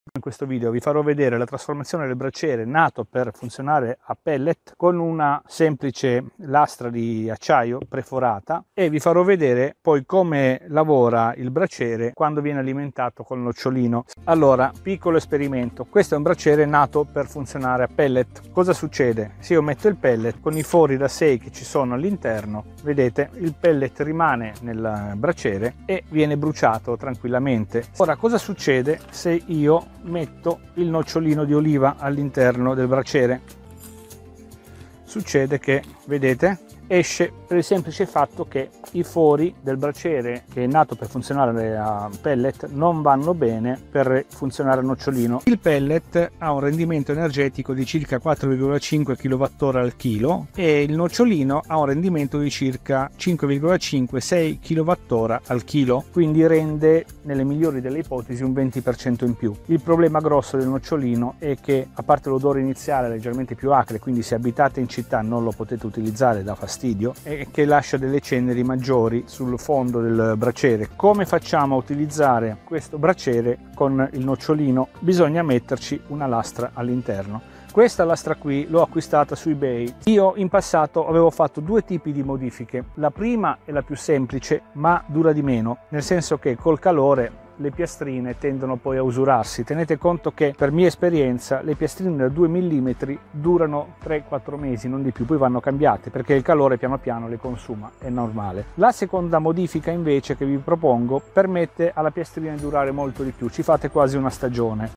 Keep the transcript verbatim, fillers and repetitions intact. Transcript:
In questo video vi farò vedere la trasformazione del braciere nato per funzionare a pellet con una semplice lastra di acciaio preforata e vi farò vedere poi come lavora il braciere quando viene alimentato col nocciolino. Allora, piccolo esperimento. Questo è un braciere nato per funzionare a pellet. Cosa succede? Se io metto il pellet con i fori da sei che ci sono all'interno, vedete, il pellet rimane nel braciere e viene bruciato tranquillamente. Ora, cosa succede se io metto il nocciolino di oliva all'interno del braciere? Succede che, vedete, esce per il semplice fatto che i fori del braciere, che è nato per funzionare a pellet, non vanno bene per funzionare a nocciolino. Il pellet ha un rendimento energetico di circa quattro virgola cinque chilowattora al chilo e il nocciolino ha un rendimento di circa cinque virgola cinque sei chilowattora al chilo, quindi rende nelle migliori delle ipotesi un venti per cento in più. Il problema grosso del nocciolino è che, a parte l'odore iniziale leggermente più acre, quindi se abitate in città non lo potete utilizzare, da fastidio, e che lascia delle ceneri maggiori sul fondo del braciere. Come facciamo a utilizzare questo braciere con il nocciolino? Bisogna metterci una lastra all'interno. Questa lastra qui l'ho acquistata su eBay. Io in passato avevo fatto due tipi di modifiche. La prima è la più semplice, ma dura di meno, nel senso che col calore le piastrine tendono poi a usurarsi. Tenete conto che, per mia esperienza, le piastrine da due millimetri durano tre quattro mesi, non di più, poi vanno cambiate perché il calore piano piano le consuma, è normale. La seconda modifica invece che vi propongo permette alla piastrina di durare molto di più, ci fate quasi una stagione.